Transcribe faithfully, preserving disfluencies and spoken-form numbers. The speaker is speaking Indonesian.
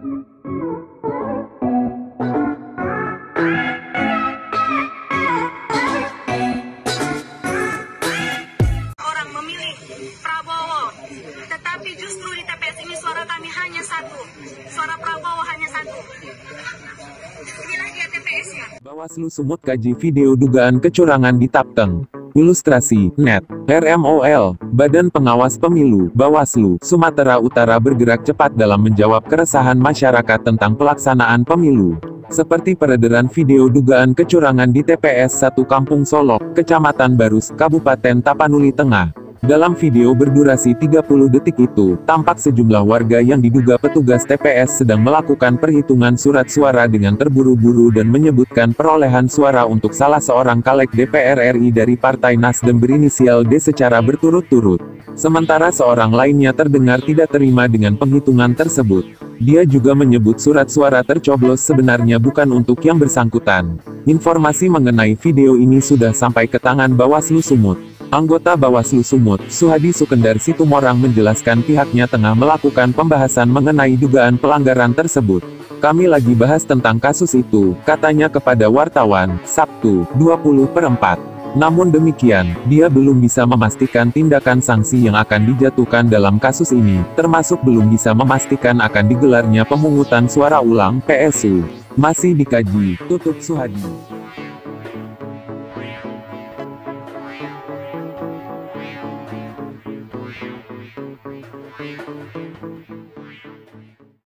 Orang memilih Prabowo, tetapi justru di T P S ini suara kami hanya satu, suara Prabowo hanya satu. Inilah dia T P S-nya. Bawaslu Sumut kaji video dugaan kecurangan di Tapteng. Ilustrasi, net, R M O L, Badan Pengawas Pemilu, Bawaslu, Sumatera Utara bergerak cepat dalam menjawab keresahan masyarakat tentang pelaksanaan pemilu. Seperti peredaran video dugaan kecurangan di T P S satu Kampung Solok, Kecamatan Barus, Kabupaten Tapanuli Tengah. Dalam video berdurasi tiga puluh detik itu, tampak sejumlah warga yang diduga petugas T P S sedang melakukan perhitungan surat suara dengan terburu-buru dan menyebutkan perolehan suara untuk salah seorang caleg D P R R I dari Partai Nasdem berinisial D secara berturut-turut. Sementara seorang lainnya terdengar tidak terima dengan penghitungan tersebut. Dia juga menyebut surat suara tercoblos sebenarnya bukan untuk yang bersangkutan. Informasi mengenai video ini sudah sampai ke tangan Bawaslu Sumut. Anggota Bawaslu Sumut, Suhadi Sukendar Situmorang menjelaskan pihaknya tengah melakukan pembahasan mengenai dugaan pelanggaran tersebut. Kami lagi bahas tentang kasus itu, katanya kepada wartawan, Sabtu, dua puluh per empat. Namun demikian, dia belum bisa memastikan tindakan sanksi yang akan dijatuhkan dalam kasus ini, termasuk belum bisa memastikan akan digelarnya pemungutan suara ulang P S U. Masih dikaji, tutup Suhadi.